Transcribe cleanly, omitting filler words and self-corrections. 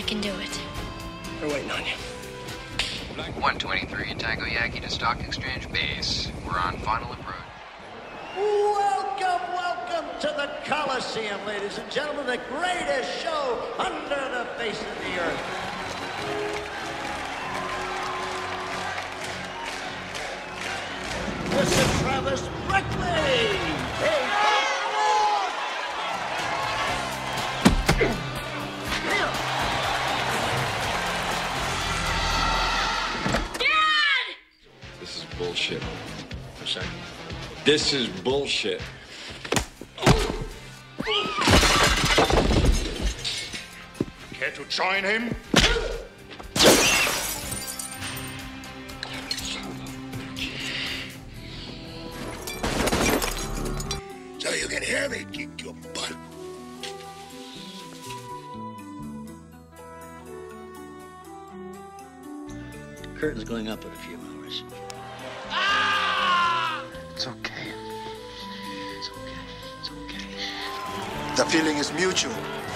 can do it. We're waiting on you. 123 Tango Yankee to Stock Exchange Base. We're on final approach. Welcome to the Coliseum, ladies and gentlemen, the greatest show under the face of the earth. Mr. Travis Brickley. This is bullshit. I'm sorry. This is bullshit. Care to join him? So you can hear me kick your butt. Curtain's going up in a few hours. It's okay. It's okay. It's okay. The feeling is mutual.